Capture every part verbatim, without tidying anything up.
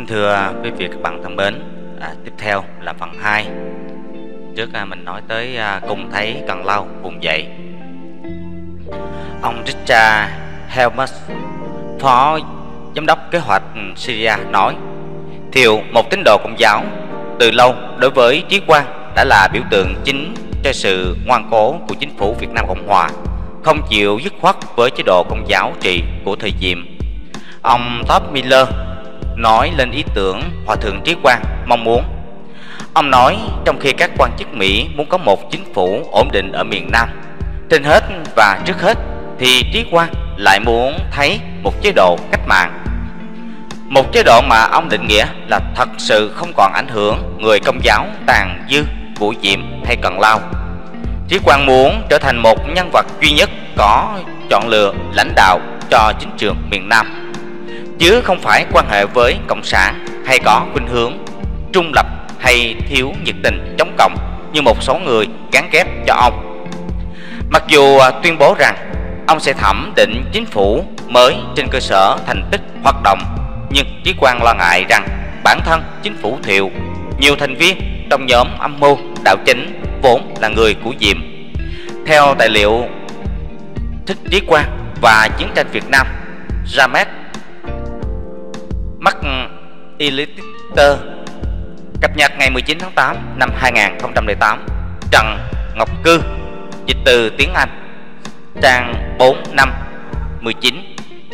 Kính thưa quý vị các bạn thân mến, à, tiếp theo là phần hai. Trước à, mình nói tới à, cùng thấy Cần Lao vùng dậy. Ông Richard Helmers, phó giám đốc kế hoạch Syria nói: Thiệu, một tín đồ Công giáo, từ lâu đối với Trí Quang đã là biểu tượng chính cho sự ngoan cố của chính phủ Việt Nam Cộng Hòa, không chịu dứt khoát với chế độ Công giáo trị của thời Diệm. Ông Todd Miller nói lên ý tưởng Hòa thượng Trí Quang mong muốn. Ông nói trong khi các quan chức Mỹ muốn có một chính phủ ổn định ở miền Nam, trên hết và trước hết thì Trí Quang lại muốn thấy một chế độ cách mạng, một chế độ mà ông định nghĩa là thật sự không còn ảnh hưởng người Công giáo tàn dư của Diệm hay Cần Lao. Trí Quang muốn trở thành một nhân vật duy nhất có chọn lựa lãnh đạo cho chính trường miền Nam, chứ không phải quan hệ với Cộng sản hay có khuynh hướng trung lập hay thiếu nhiệt tình chống cộng như một số người gán ghép cho ông. Mặc dù tuyên bố rằng ông sẽ thẩm định chính phủ mới trên cơ sở thành tích hoạt động, nhưng Trí Quang lo ngại rằng bản thân chính phủ Thiệu, nhiều thành viên trong nhóm âm mưu đạo chính vốn là người của Diệm. Theo tài liệu Thích Trí Quang và Chiến tranh Việt Nam, James McAllister, cập nhật ngày mười chín tháng tám năm hai nghìn không trăm lẻ tám, Trần Ngọc Cư, dịch từ tiếng Anh, trang bốn năm mười chín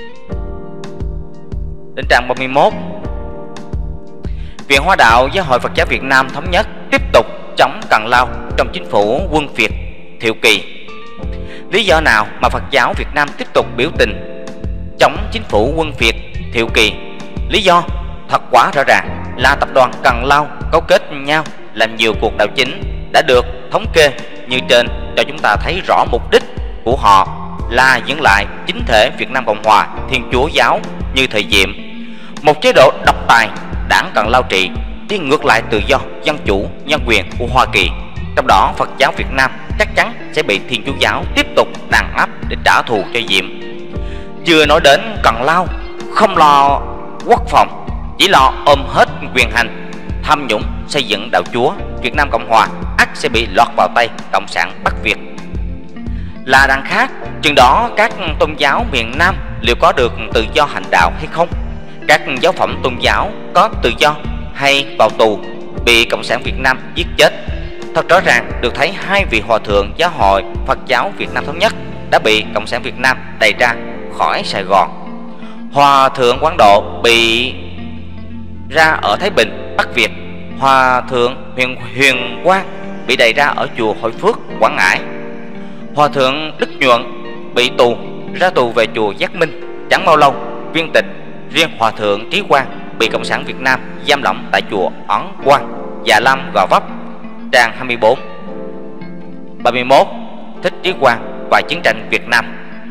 đến trang ba mươi mốt. Viện Hóa đạo Giáo hội Phật giáo Việt Nam thống nhất tiếp tục chống Cần Lao trong chính phủ quân Việt Thiệu Kỳ. Lý do nào mà Phật giáo Việt Nam tiếp tục biểu tình chống chính phủ quân Việt Thiệu Kỳ? Lý do thật quá rõ ràng là tập đoàn Cần Lao cấu kết nhau làm nhiều cuộc đảo chính đã được thống kê như trên, cho chúng ta thấy rõ mục đích của họ là giữ lại chính thể Việt Nam Cộng Hòa Thiên Chúa giáo như thời Diệm, một chế độ độc tài đảng Cần Lao trị, đi ngược lại tự do, dân chủ, nhân quyền của Hoa Kỳ. Trong đó Phật giáo Việt Nam chắc chắn sẽ bị Thiên Chúa giáo tiếp tục đàn áp để trả thù cho Diệm. Chưa nói đến Cần Lao không lo quốc phòng, chỉ lo ôm hết quyền hành, tham nhũng, xây dựng đạo Chúa, Việt Nam Cộng Hòa ắt sẽ bị lọt vào tay Cộng sản Bắc Việt. Là đằng khác, chừng đó các tôn giáo miền Nam liệu có được tự do hành đạo hay không? Các giáo phẩm tôn giáo có tự do hay vào tù, bị Cộng sản Việt Nam giết chết? Thật rõ ràng được thấy hai vị hòa thượng giáo hội Phật giáo Việt Nam thống nhất đã bị Cộng sản Việt Nam đày ra khỏi Sài Gòn. Hòa thượng Quán Độ bị ra ở Thái Bình, Bắc Việt. Hòa thượng Huyền Huyền Quang bị đày ra ở chùa Hội Phước, Quảng Ngãi. Hòa thượng Đức Nhuận bị tù, ra tù về chùa Giác Minh. Chẳng bao lâu viên tịch. Riêng Hòa thượng Trí Quang bị Cộng sản Việt Nam giam lỏng tại chùa Ấn Quang, Già Lam, Gò Vấp, trang hai mươi bốn. ba mươi mốt. Thích Trí Quang và chiến tranh Việt Nam.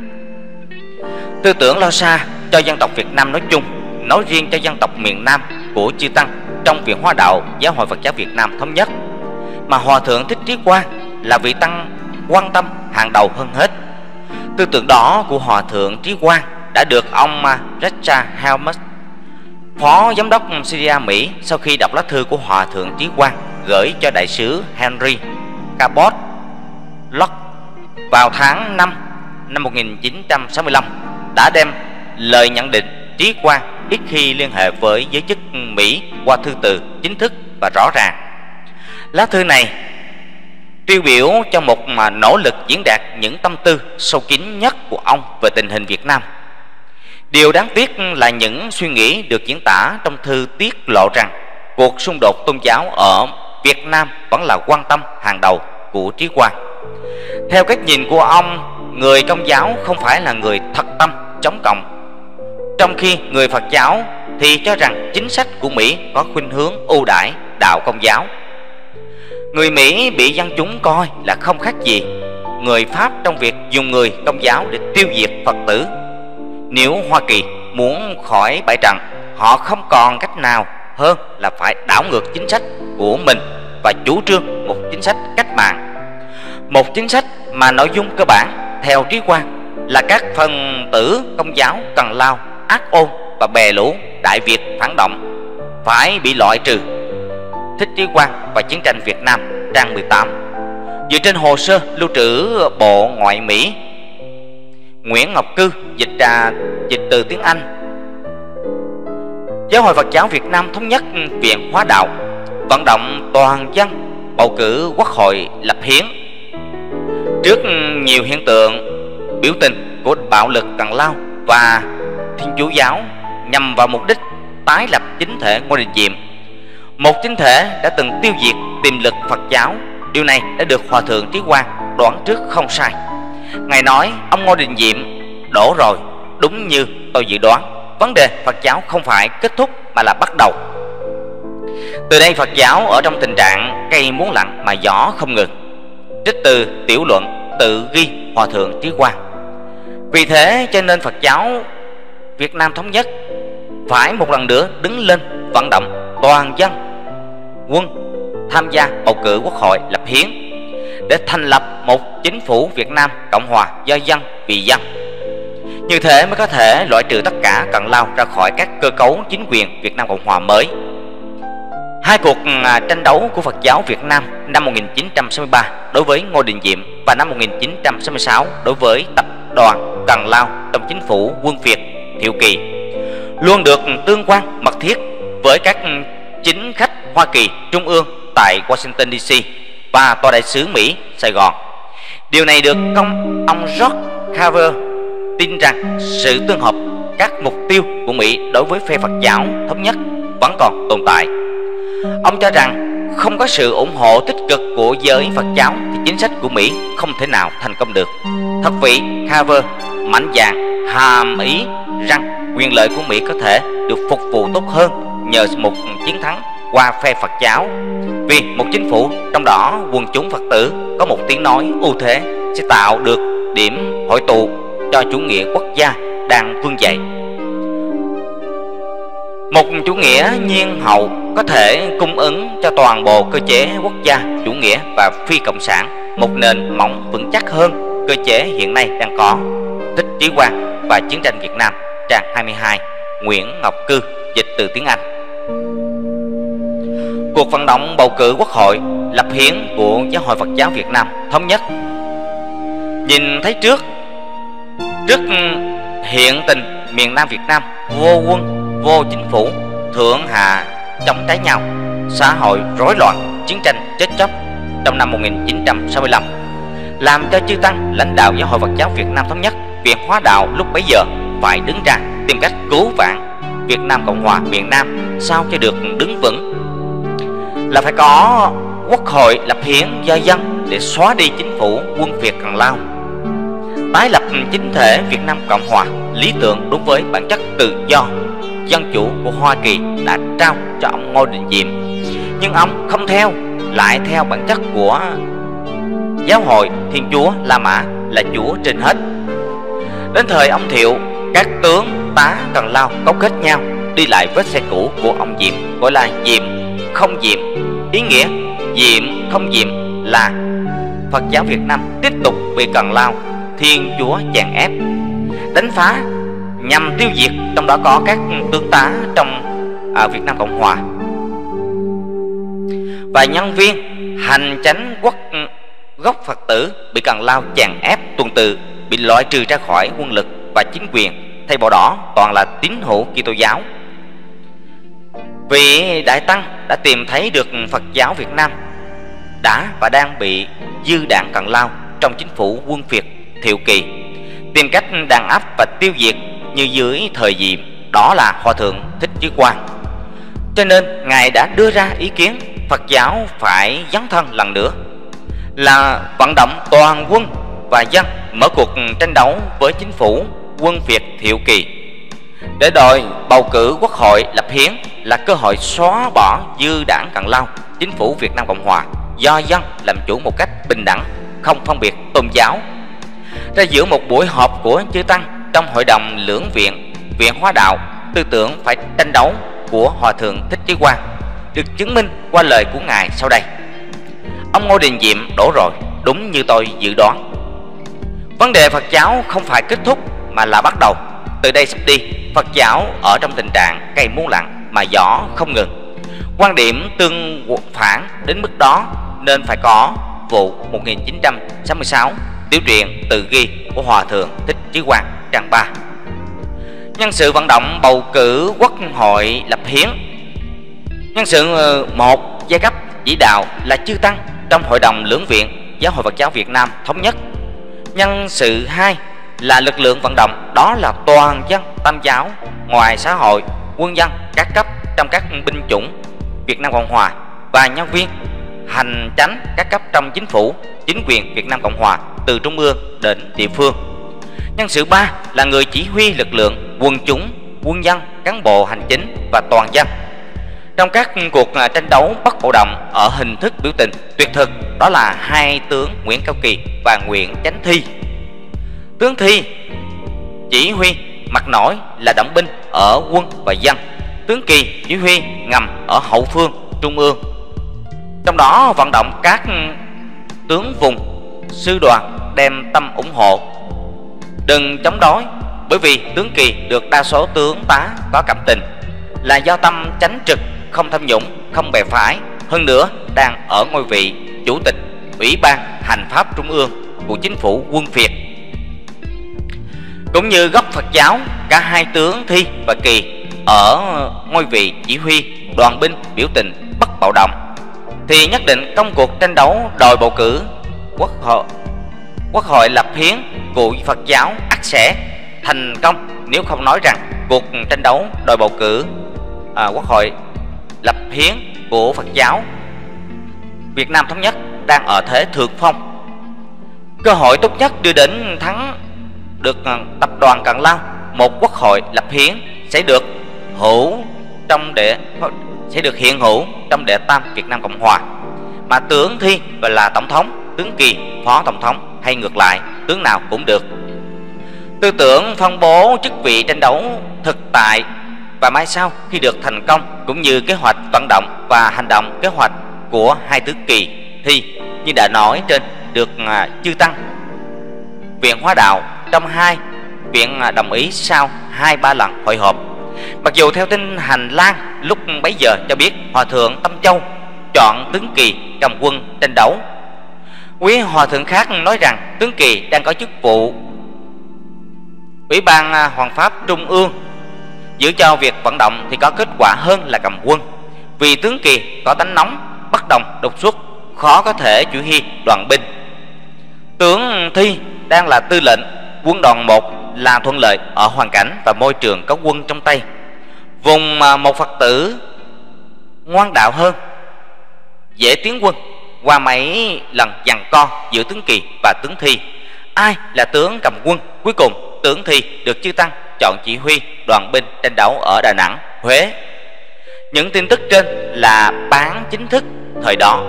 Tư tưởng lo xa cho dân tộc Việt Nam nói chung, nói riêng cho dân tộc miền Nam của chư tăng trong Viện Hóa đạo Giáo hội Phật giáo Việt Nam thống nhất, mà Hòa thượng Thích Trí Quang là vị tăng quan tâm hàng đầu hơn hết. Tư tưởng đó của Hòa thượng Trí Quang đã được ông Richard Helmers, phó giám đốc Syria Mỹ, sau khi đọc lá thư của Hòa thượng Trí Quang gửi cho đại sứ Henry Cabot Locke vào tháng năm năm một nghìn chín trăm sáu mươi lăm, đã đem lời nhận định Trí Quang ít khi liên hệ với giới chức Mỹ qua thư từ chính thức và rõ ràng. Lá thư này tiêu biểu cho một mà nỗ lực diễn đạt những tâm tư sâu kín nhất của ông về tình hình Việt Nam. Điều đáng tiếc là những suy nghĩ được diễn tả trong thư tiết lộ rằng cuộc xung đột tôn giáo ở Việt Nam vẫn là quan tâm hàng đầu của Trí Quang. Theo cách nhìn của ông, người Công giáo không phải là người thật tâm chống cộng, trong khi người Phật giáo thì cho rằng chính sách của Mỹ có khuynh hướng ưu đãi đạo Công giáo. Người Mỹ bị dân chúng coi là không khác gì người Pháp trong việc dùng người Công giáo để tiêu diệt Phật tử. Nếu Hoa Kỳ muốn khỏi bại trận, họ không còn cách nào hơn là phải đảo ngược chính sách của mình và chủ trương một chính sách cách mạng. Một chính sách mà nội dung cơ bản theo Trí Quang là các phần tử Công giáo Cần Lao ác ôn và bè lũ Đại Việt phản động phải bị loại trừ. Thích Trí Quang và Chiến tranh Việt Nam, trang mười tám. Dựa trên hồ sơ lưu trữ Bộ Ngoại Mỹ, Nguyễn Ngọc Cư dịch ra dịch từ tiếng Anh. Giáo hội Phật giáo Việt Nam Thống nhất Viện Hóa Đạo vận động toàn dân bầu cử Quốc hội lập hiến. Trước nhiều hiện tượng biểu tình của bạo lực Tào Lao và Thiên Chúa giáo nhằm vào mục đích tái lập chính thể Ngô Đình Diệm, một chính thể đã từng tiêu diệt tiềm lực Phật giáo, điều này đã được Hòa thượng Trí Quang đoán trước không sai. Ngài nói ông Ngô Đình Diệm đổ rồi, đúng như tôi dự đoán. Vấn đề Phật giáo không phải kết thúc mà là bắt đầu. Từ đây Phật giáo ở trong tình trạng cây muốn lặng mà gió không ngừng. Trích từ tiểu luận tự ghi Hòa thượng Trí Quang. Vì thế cho nên Phật giáo Việt Nam Thống nhất phải một lần nữa đứng lên vận động toàn dân quân tham gia bầu cử Quốc hội lập hiến để thành lập một chính phủ Việt Nam Cộng hòa do dân vì dân. Như thế mới có thể loại trừ tất cả Cận Lao ra khỏi các cơ cấu chính quyền Việt Nam Cộng hòa mới. Hai cuộc tranh đấu của Phật giáo Việt Nam năm một nghìn chín trăm sáu mươi ba đối với Ngô Đình Diệm và năm một nghìn chín trăm sáu mươi sáu đối với tập đoàn Cận Lao trong chính phủ Quân Việt Thiệu Kỳ luôn được tương quan mật thiết với các chính khách Hoa Kỳ Trung ương tại Washington đê xê và Tòa đại sứ Mỹ Sài Gòn. Điều này được công ông George Carver tin rằng sự tương hợp các mục tiêu của Mỹ đối với phe Phật giáo thống nhất vẫn còn tồn tại. Ông cho rằng không có sự ủng hộ tích cực của giới Phật giáo thì chính sách của Mỹ không thể nào thành công được. Thật vị Carver mạnh dạn hàm ý rằng quyền lợi của Mỹ có thể được phục vụ tốt hơn nhờ một chiến thắng qua phe Phật giáo, vì một chính phủ trong đó quần chúng Phật tử có một tiếng nói ưu thế sẽ tạo được điểm hội tụ cho chủ nghĩa quốc gia đang vươn dậy. Một chủ nghĩa nhiên hậu có thể cung ứng cho toàn bộ cơ chế quốc gia chủ nghĩa và phi cộng sản một nền móng vững chắc hơn cơ chế hiện nay đang có. Thích Trí Quang và Chiến tranh Việt Nam, trang hai mươi hai. Nguyễn Ngọc Cư dịch từ tiếng Anh. Cuộc vận động bầu cử Quốc hội lập hiến của Giáo hội Phật giáo Việt Nam Thống nhất nhìn thấy trước trước hiện tình miền Nam Việt Nam vô quân vô chính phủ, thượng hạ chống trái nhau, xã hội rối loạn, chiến tranh chết chóc trong năm một nghìn chín trăm sáu mươi lăm, làm cho chư tăng lãnh đạo Giáo hội Phật giáo Việt Nam Thống nhất Viện Hóa Đạo lúc bấy giờ phải đứng ra tìm cách cứu vãn Việt Nam Cộng hòa miền Nam sao cho được đứng vững, là phải có Quốc hội lập hiến do dân để xóa đi chính phủ quân Việt Cận Lao, tái lập chính thể Việt Nam Cộng hòa lý tưởng đúng với bản chất tự do dân chủ của Hoa Kỳ đã trao cho ông Ngô Đình Diệm, nhưng ông không theo, lại theo bản chất của giáo hội Thiên Chúa La Mã là Chúa trên hết. Đến thời ông Thiệu, các tướng tá Cận Lao cấu kết nhau đi lại vết xe cũ của ông Diệm, gọi là Diệm không Diệm. Ý nghĩa Diệm không Diệm là Phật giáo Việt Nam tiếp tục bị Cận Lao Thiên Chúa chèn ép, đánh phá nhằm tiêu diệt, trong đó có các tướng tá trong à, Việt Nam Cộng hòa và nhân viên hành chánh quốc gốc Phật tử bị Cận Lao chèn ép tuần tự, bị loại trừ ra khỏi quân lực và chính quyền, thay vào đó toàn là tín hữu Kitô giáo. Vị đại tăng đã tìm thấy được Phật giáo Việt Nam đã và đang bị dư đảng Cận Lao trong chính phủ quân Việt Thiệu Kỳ tìm cách đàn áp và tiêu diệt như dưới thời Diệm, đó là Hòa thượng Thích Trí Quang. Cho nên ngài đã đưa ra ý kiến Phật giáo phải dấn thân lần nữa, là vận động toàn quân và dân mở cuộc tranh đấu với chính phủ quân Việt Thiệu Kỳ để đòi bầu cử Quốc hội lập hiến, là cơ hội xóa bỏ dư đảng Cận Lao, chính phủ Việt Nam Cộng hòa do dân làm chủ một cách bình đẳng, không phân biệt tôn giáo. Ra giữa một buổi họp của chư tăng trong hội đồng lưỡng viện Viện Hóa Đạo, tư tưởng phải tranh đấu của Hòa thượng Thích Trí Quang được chứng minh qua lời của ngài sau đây: ông Ngô Đình Diệm đổ rồi, đúng như tôi dự đoán. Vấn đề Phật giáo không phải kết thúc mà là bắt đầu. Từ đây sắp đi, Phật giáo ở trong tình trạng cây muốn lặng mà gió không ngừng. Quan điểm tương phản đến mức đó nên phải có vụ một nghìn chín trăm sáu mươi sáu tiểu truyện tự ghi của Hòa thượng Thích Trí Quang trang ba. Nhân sự vận động bầu cử quốc hội lập hiến. Nhân sự một giai cấp chỉ đạo là chư tăng trong Hội đồng Lưỡng viện Giáo hội Phật giáo Việt Nam thống nhất. Nhân sự hai là lực lượng vận động, đó là toàn dân Tam giáo ngoài xã hội, quân dân các cấp trong các binh chủng Việt Nam Cộng Hòa và nhân viên hành chánh các cấp trong chính phủ, chính quyền Việt Nam Cộng Hòa từ trung ương đến địa phương. Nhân sự ba là người chỉ huy lực lượng, quần chúng, quân dân, cán bộ hành chính và toàn dân. Trong các cuộc tranh đấu bất bạo động ở hình thức biểu tình tuyệt thực, đó là hai tướng Nguyễn Cao Kỳ và Nguyễn Chánh Thi. Tướng Thi chỉ huy mặt nổi là động binh ở quân và dân, tướng Kỳ chỉ huy ngầm ở hậu phương trung ương. Trong đó vận động các tướng vùng, sư đoàn đem tâm ủng hộ, đừng chống đối, bởi vì tướng Kỳ được đa số tướng tá có cảm tình, là do tâm chánh trực, không tham nhũng, không bè phái, hơn nữa đang ở ngôi vị chủ tịch Ủy ban Hành pháp Trung ương của chính phủ quân Việt. Cũng như gốc Phật giáo, cả hai tướng Thi và Kỳ ở ngôi vị chỉ huy đoàn binh biểu tình bất bạo động, thì nhất định công cuộc tranh đấu đòi bầu cử quốc hội quốc hội lập hiến của Phật giáo ắt sẽ thành công, nếu không nói rằng cuộc tranh đấu đòi bầu cử à, quốc hội lập hiến của Phật giáo Việt Nam thống nhất đang ở thế thượng phong. Cơ hội tốt nhất đưa đến thắng được tập đoàn Cần Lao một quốc hội lập hiến sẽ được hữu trong đệ sẽ được hiện hữu trong đệ tam Việt Nam Cộng Hòa, mà tướng Thi và là tổng thống, tướng Kỳ phó tổng thống, hay ngược lại, tướng nào cũng được. Tư tưởng phân bố chức vị tranh đấu thực tại và mai sau khi được thành công, cũng như kế hoạch vận động và hành động kế hoạch của hai tướng Kỳ, Thi như đã nói trên được chư tăng Viện Hóa Đạo trong hai viện đồng ý sau hai ba lần hội họp. Mặc dù theo tin hành lang lúc bấy giờ cho biết Hòa thượng Tâm Châu chọn tướng Kỳ cầm quân tranh đấu. Quý hòa thượng khác nói rằng tướng Kỳ đang có chức vụ Ủy ban Hoàng pháp Trung ương, giữ cho việc vận động thì có kết quả hơn là cầm quân, vì tướng Kỳ có tánh nóng, bất đồng, đột xuất, khó có thể chỉ huy đoàn binh. Tướng Thi đang là tư lệnh quân đoàn một là thuận lợi ở hoàn cảnh và môi trường có quân trong tay. Vùng một Phật tử ngoan đạo hơn, dễ tiến quân. Qua mấy lần giằng co giữa tướng Kỳ và tướng Thi, ai là tướng cầm quân, cuối cùng tướng Thi được chư tăng chọn chỉ huy đoàn binh tranh đấu ở Đà Nẵng, Huế. Những tin tức trên là bán chính thức thời đó.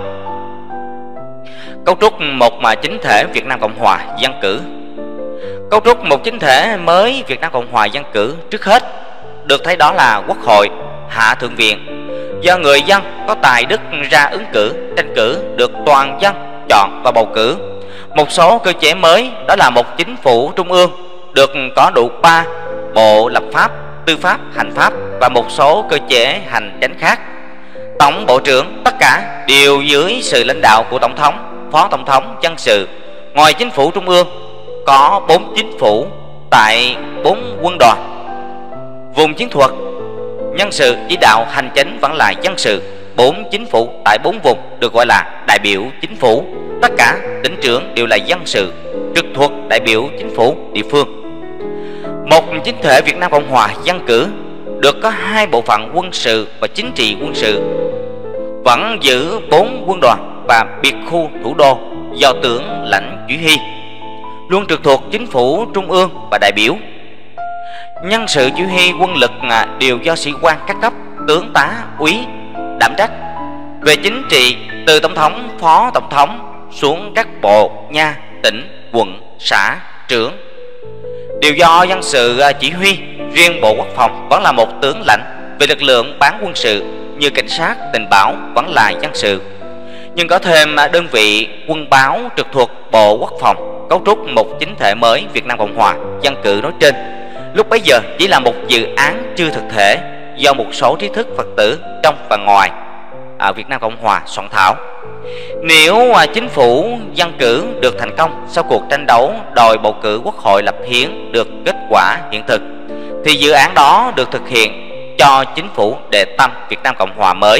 Cấu trúc một mà chính thể Việt Nam Cộng Hòa dân cử. Cấu trúc một chính thể mới Việt Nam Cộng Hòa dân cử trước hết được thấy đó là Quốc hội, Hạ Thượng viện, do người dân có tài đức ra ứng cử, tranh cử được toàn dân chọn và bầu cử. Một số cơ chế mới đó là một chính phủ trung ương được có đủ ba bộ lập pháp, tư pháp, hành pháp và một số cơ chế hành chánh khác. Tổng bộ trưởng tất cả đều dưới sự lãnh đạo của tổng thống, phó tổng thống, dân sự. Ngoài chính phủ trung ương có bốn chính phủ tại bốn quân đoàn. Vùng chiến thuật, nhân sự chỉ đạo hành chính vẫn là dân sự. Bốn chính phủ tại bốn vùng được gọi là đại biểu chính phủ. Tất cả tỉnh trưởng đều là dân sự, trực thuộc đại biểu chính phủ địa phương. Một chính thể Việt Nam Cộng Hòa dân cử được có hai bộ phận quân sự và chính trị quân sự, vẫn giữ bốn quân đoàn và biệt khu thủ đô do tướng lãnh chỉ huy, luôn trực thuộc chính phủ trung ương và đại biểu. Nhân sự chỉ huy quân lực đều do sĩ quan các cấp, tướng tá, úy đảm trách. Về chính trị, từ tổng thống, phó tổng thống xuống các bộ, nha, tỉnh, quận, xã, trưởng đều do dân sự chỉ huy. Riêng Bộ Quốc phòng vẫn là một tướng lãnh. Về lực lượng bán quân sự như cảnh sát, tình báo vẫn là dân sự, nhưng có thêm đơn vị quân báo trực thuộc Bộ Quốc phòng. Cấu trúc một chính thể mới Việt Nam Cộng Hòa dân cử nói trên lúc bấy giờ chỉ là một dự án chưa thực thể do một số trí thức Phật tử trong và ngoài à, Việt Nam Cộng Hòa soạn thảo. Nếu à, chính phủ dân cử được thành công sau cuộc tranh đấu đòi bầu cử Quốc hội lập hiến được kết quả hiện thực, thì dự án đó được thực hiện cho chính phủ đệ tam Việt Nam Cộng Hòa mới.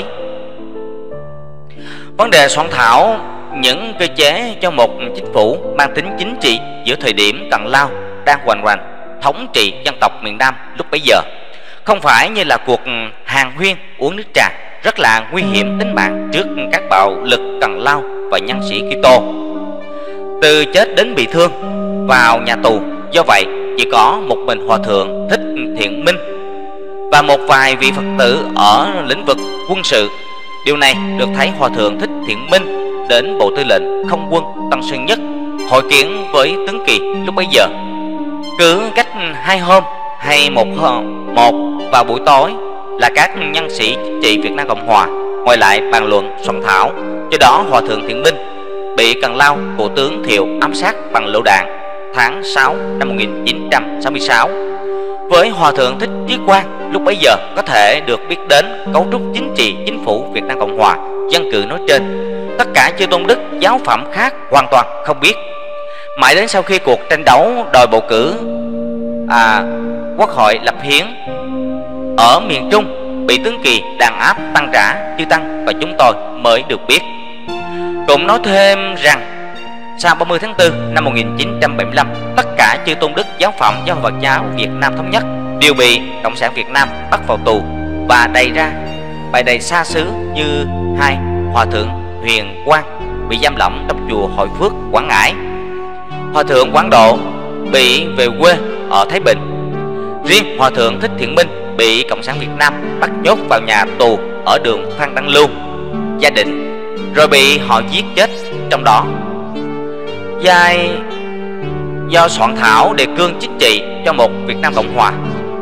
Vấn đề soạn thảo những cơ chế cho một chính phủ mang tính chính trị giữa thời điểm Cần Lao đang hoành hành thống trị dân tộc miền Nam lúc bấy giờ, không phải như là cuộc hàn huyên uống nước trà rất là nguy hiểm tính mạng trước các bạo lực Cần Lao và nhân sĩ Kitô, từ chết đến bị thương, vào nhà tù. Do vậy chỉ có một mình Hòa thượng Thích Thiện Minh và một vài vị Phật tử ở lĩnh vực quân sự. Điều này được thấy Hòa thượng Thích Thiện Minh đến Bộ Tư lệnh Không quân Tân Sơn Nhất hội kiến với tướng Kỳ lúc bấy giờ. Cứ cách hai hôm hay một hôm, một vào buổi tối là các nhân sĩ chính trị Việt Nam Cộng Hòa ngồi lại bàn luận soạn thảo. Do đó Hòa thượng Thiện Minh bị Cần Lao của tướng Thiệu ám sát bằng lựu đạn tháng sáu năm một nghìn chín trăm sáu mươi sáu. Với Hòa thượng Thích Trí Quang lúc bấy giờ có thể được biết đến cấu trúc chính trị chính phủ Việt Nam Cộng Hòa dân cử nói trên, tất cả chư tôn đức giáo phẩm khác hoàn toàn không biết. Mãi đến sau khi cuộc tranh đấu đòi bầu cử à, Quốc hội lập hiến ở miền Trung bị tướng Kỳ đàn áp tăng trả, chư tăng và chúng tôi mới được biết. Cũng nói thêm rằng sau ba mươi tháng tư năm một nghìn chín trăm bảy mươi lăm, tất cả chư tôn đức giáo phẩm do Phật giáo Việt Nam thống nhất đều bị Cộng sản Việt Nam bắt vào tù và đầy ra bài đầy xa xứ, như hai Hòa thượng Huyền Quang bị giam lỏng trong chùa Hội Phước, Quảng Ngãi. Hòa thượng Quảng Độ bị về quê ở Thái Bình. Riêng Hòa thượng Thích Thiện Minh bị Cộng sản Việt Nam bắt nhốt vào nhà tù ở đường Phan Đăng Lưu, Gia Định, rồi bị họ giết chết trong đó. Giai do soạn thảo đề cương chính trị cho một Việt Nam Cộng Hòa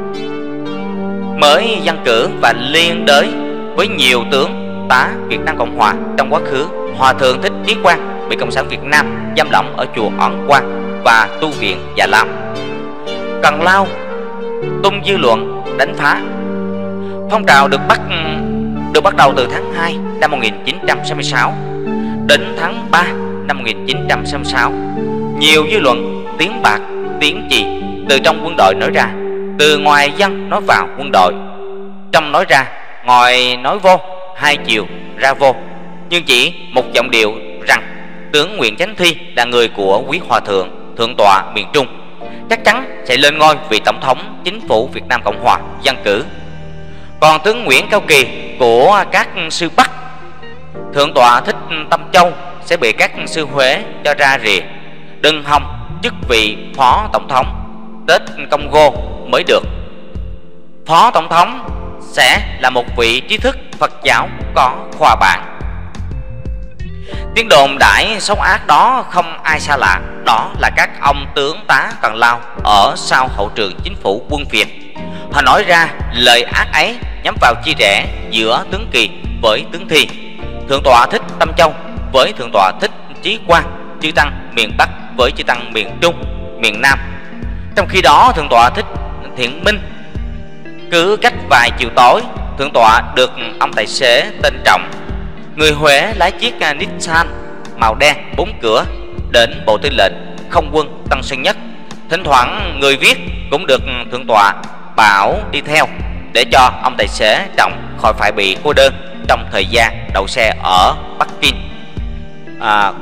mới dân cử và liên đới với nhiều tướng tá Việt Nam Cộng Hòa trong quá khứ, Hòa thượng Thích Trí Quang bị Cộng sản Việt Nam giam lỏng ở chùa Ẩn Quang và tu viện Già Lam. Cần Lao tung dư luận đánh phá. Phong trào được bắt được bắt đầu từ tháng hai năm một nghìn chín trăm sáu mươi sáu đến tháng ba năm một nghìn chín trăm sáu mươi sáu. Nhiều dư luận tiếng bạc tiếng chì từ trong quân đội nói ra, từ ngoài dân nói vào quân đội, trong nói ra, ngoài nói vô, hai chiều ra vô, nhưng chỉ một giọng điệu rằng tướng Nguyễn Chánh Thi là người của quý Hòa thượng thượng tọa miền Trung, chắc chắn sẽ lên ngôi vị tổng thống chính phủ Việt Nam Cộng Hòa dân cử. Còn tướng Nguyễn Cao Kỳ của các sư Bắc thượng tọa Thích Tâm Châu sẽ bị các sư Huế cho ra rìa, đừng hòng chức vị phó tổng thống, Tết Congo mới được. Phó tổng thống sẽ là một vị trí thức Phật giáo có khoa bảng. Tiếng đồn đãi xấu ác đó không ai xa lạ, đó là các ông tướng tá Cần Lao ở sau hậu trường chính phủ quân Việt. Họ nói ra lời ác ấy nhắm vào chia rẽ giữa tướng Kỳ với tướng Thi, thượng tọa Thích Tâm Châu với thượng tọa Thích Trí Quang, chư tăng miền Bắc với chư tăng miền Trung, miền Nam. Trong khi đó thượng tọa Thích Thiện Minh cứ cách vài chiều tối, thượng tọa được ông tài xế tên Trọng, người Huế, lái chiếc Nissan màu đen bốn cửa đến Bộ Tư lệnh Không quân Tân Sơn Nhất. Thỉnh thoảng người viết cũng được thượng tọa bảo đi theo để cho ông tài xế Trọng khỏi phải bị cô đơn trong thời gian đậu xe ở Bắc Kinh. À,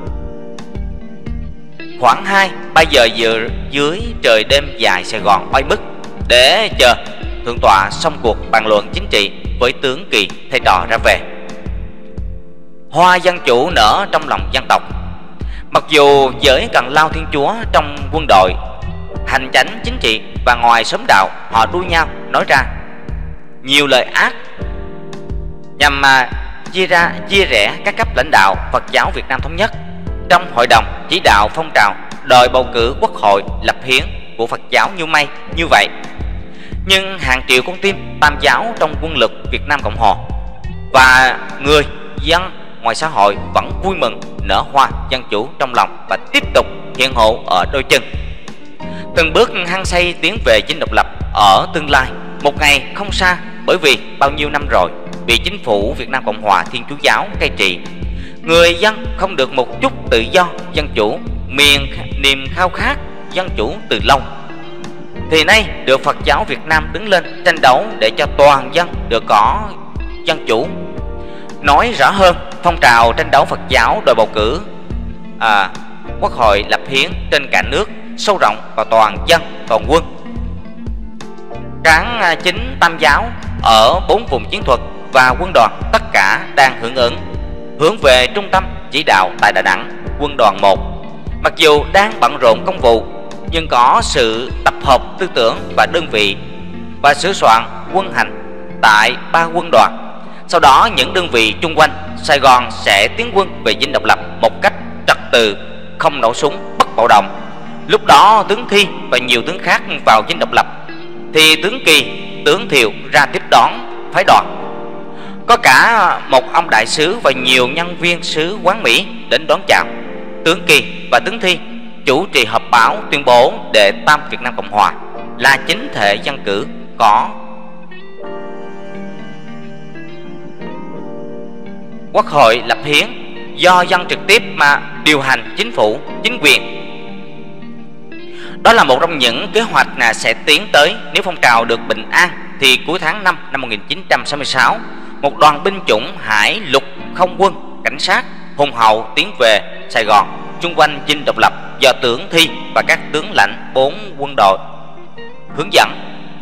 khoảng hai ba giờ giờ dưới trời đêm dài Sài Gòn oi bức để chờ thượng tọa xong cuộc bàn luận chính trị với tướng Kỳ thầy trò ra về. Hoa dân chủ nở trong lòng dân tộc. Mặc dù với Cần Lao Thiên Chúa trong quân đội, hành chánh chính trị và ngoài xóm đạo, họ đua nhau nói ra nhiều lời ác nhằm mà chia ra chia rẽ các cấp lãnh đạo Phật giáo Việt Nam thống nhất. Trong hội đồng chỉ đạo phong trào đòi bầu cử Quốc hội lập hiến của Phật giáo như mây như vậy, nhưng hàng triệu con tim Tam giáo trong quân lực Việt Nam Cộng Hòa và người dân ngoài xã hội vẫn vui mừng nở hoa dân chủ trong lòng và tiếp tục hiện hữu ở đôi chân, từng bước hăng say tiến về dinh độc lập ở tương lai. Một ngày không xa, bởi vì bao nhiêu năm rồi bị chính phủ Việt Nam Cộng Hòa Thiên Chúa Giáo cai trị. Người dân không được một chút tự do dân chủ, miền niềm khao khát dân chủ từ lâu, thì nay được Phật giáo Việt Nam đứng lên tranh đấu để cho toàn dân được có dân chủ. Nói rõ hơn, phong trào tranh đấu Phật giáo đòi bầu cử à, Quốc hội lập hiến trên cả nước sâu rộng vào toàn dân, toàn quân. Cán chính tam giáo ở bốn vùng chiến thuật và quân đoàn tất cả đang hưởng ứng hướng về trung tâm chỉ đạo tại Đà Nẵng, quân đoàn một. Mặc dù đang bận rộn công vụ, nhưng có sự tập hợp tư tưởng và đơn vị và sửa soạn quân hành tại ba quân đoàn. Sau đó những đơn vị chung quanh Sài Gòn sẽ tiến quân về Dinh Độc Lập một cách trật tự, không nổ súng, bất bạo động. Lúc đó tướng Thi và nhiều tướng khác vào Dinh Độc Lập, thì tướng Kỳ, tướng Thiệu ra tiếp đón phái đoàn. Có cả một ông đại sứ và nhiều nhân viên sứ quán Mỹ đến đón chào. Tướng Kỳ và tướng Thi chủ trì họp báo tuyên bố đệ tam Việt Nam Cộng Hòa là chính thể dân cử có Quốc hội lập hiến do dân trực tiếp mà điều hành chính phủ, chính quyền. Đó là một trong những kế hoạch là sẽ tiến tới nếu phong trào được bình an, thì cuối tháng năm năm một nghìn chín trăm sáu mươi sáu, một đoàn binh chủng hải lục không quân cảnh sát hùng hậu tiến về Sài Gòn chung quanh Dinh Độc Lập do tướng Thi và các tướng lãnh bốn quân đội hướng dẫn.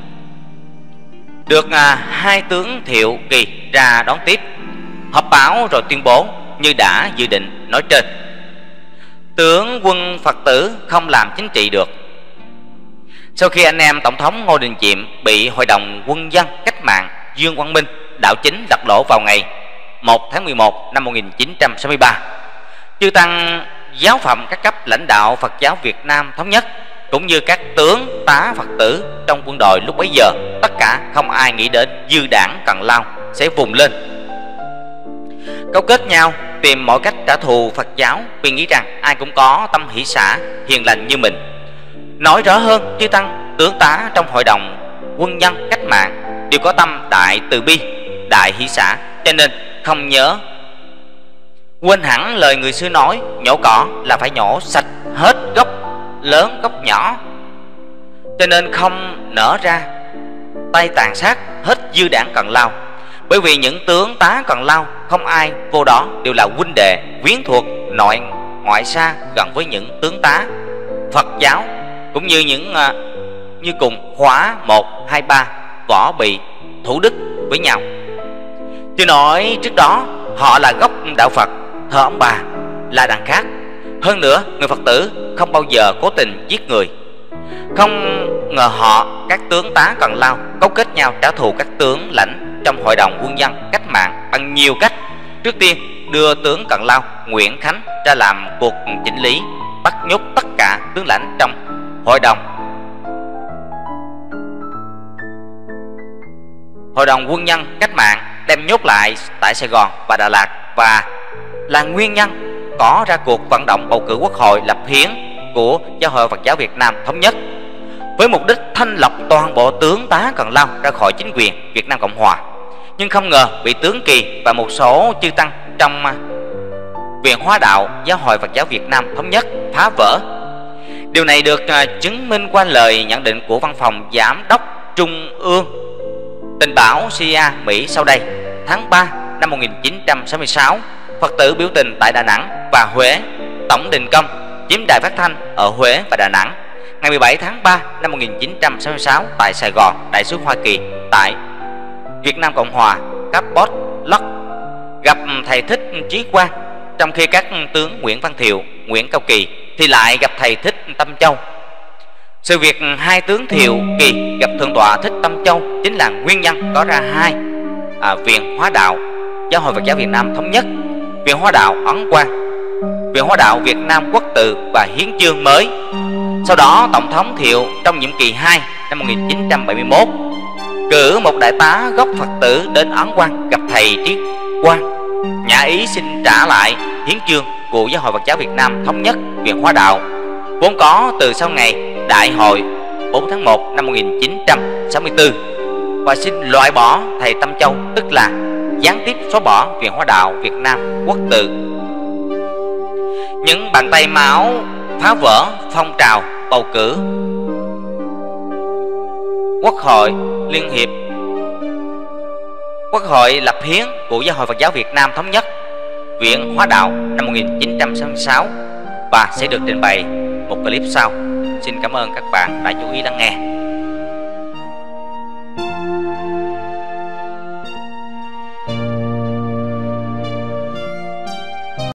Được à, hai tướng Thiệu, Kỳ ra đón tiếp, họp báo rồi tuyên bố như đã dự định nói trên. Tướng quân Phật tử không làm chính trị được. Sau khi anh em Tổng thống Ngô Đình Diệm bị Hội đồng Quân dân Cách mạng Dương Quang Minh đảo chính lật đổ vào ngày một tháng mười một năm một nghìn chín trăm sáu mươi ba, chư tăng giáo phẩm các cấp lãnh đạo Phật giáo Việt Nam Thống nhất cũng như các tướng tá Phật tử trong quân đội lúc bấy giờ, tất cả không ai nghĩ đến dư đảng Cần Lao sẽ vùng lên, cấu kết nhau tìm mọi cách trả thù Phật giáo, vì nghĩ rằng ai cũng có tâm hỷ xả hiền lành như mình. Nói rõ hơn, chư tăng tướng tá trong Hội đồng Quân nhân Cách mạng đều có tâm đại từ bi, đại hỷ xả, cho nên không nhớ quên hẳn lời người xưa nói, nhổ cỏ là phải nhổ sạch hết gốc lớn gốc nhỏ, cho nên không nở ra tay tàn sát hết dư đảng Cần Lao. Bởi vì những tướng tá Cần Lao không ai vô đó đều là huynh đệ quyến thuộc nội ngoại xa gần với những tướng tá Phật giáo, cũng như những uh, như cùng khóa một, hai, ba, Võ Bị, Thủ Đức với nhau. Chứ nói trước đó họ là gốc đạo Phật, thờ ông bà là đằng khác. Hơn nữa, người Phật tử không bao giờ cố tình giết người. Không ngờ họ, các tướng tá Cần Lao, cấu kết nhau trả thù các tướng lãnh trong Hội đồng Quân dân Cách mạng bằng nhiều cách. Trước tiên đưa tướng Cần Lao Nguyễn Khánh ra làm cuộc chỉnh lý, bắt nhốt tất cả tướng lãnh trong Hội đồng Hội đồng Quân nhân Cách mạng, đem nhốt lại tại Sài Gòn và Đà Lạt, và là nguyên nhân có ra cuộc vận động bầu cử Quốc hội lập hiến của Giáo hội Phật giáo Việt Nam Thống nhất, với mục đích thanh lọc toàn bộ tướng tá Cần Lao ra khỏi chính quyền Việt Nam Cộng Hòa. Nhưng không ngờ bị tướng Kỳ và một số chư tăng trong Viện Hóa Đạo Giáo hội Phật giáo Việt Nam Thống nhất phá vỡ. Điều này được chứng minh qua lời nhận định của Văn phòng Giám đốc Trung ương Tình báo xê i a Mỹ sau đây. Tháng ba năm một nghìn chín trăm sáu mươi sáu, Phật tử biểu tình tại Đà Nẵng và Huế, tổng đình công chiếm đài phát thanh ở Huế và Đà Nẵng. Ngày mười bảy tháng ba năm một nghìn chín trăm sáu mươi sáu, tại Sài Gòn, Đại sứ Hoa Kỳ tại Việt Nam Cộng Hòa Cabot Lodge gặp thầy Thích Trí Quang, trong khi các tướng Nguyễn Văn Thiệu, Nguyễn Cao Kỳ thì lại gặp thầy Thích Tâm Châu. Sự việc hai tướng Thiệu, Kỳ gặp Thượng tọa Thích Tâm Châu chính là nguyên nhân có ra hai à, Viện Hóa Đạo Giáo hội Phật giáo Việt Nam Thống nhất, Viện Hóa Đạo Ấn Quang, Viện Hóa Đạo Việt Nam Quốc tự và Hiến chương mới. Sau đó Tổng thống Thiệu trong nhiệm kỳ hai năm một nghìn chín trăm bảy mươi mốt cử một đại tá gốc Phật tử đến Ấn Quang gặp thầy Trí Quang, nhã ý xin trả lại hiến chương của Giáo hội Phật giáo Việt Nam Thống nhất, Viện Hóa Đạo vốn có từ sau ngày Đại hội bốn tháng một năm một nghìn chín trăm sáu mươi tư, và xin loại bỏ thầy Tâm Châu, tức là gián tiếp xóa bỏ Viện Hóa Đạo Việt Nam quốc tự. Những bàn tay máu phá vỡ phong trào bầu cử Quốc hội Liên hiệp Quốc hội lập hiến của Giáo hội Phật giáo Việt Nam Thống nhất Viện Hóa Đạo năm một nghìn chín trăm sáu mươi sáu và sẽ được trình bày một clip sau. Xin cảm ơn các bạn đã chú ý lắng nghe.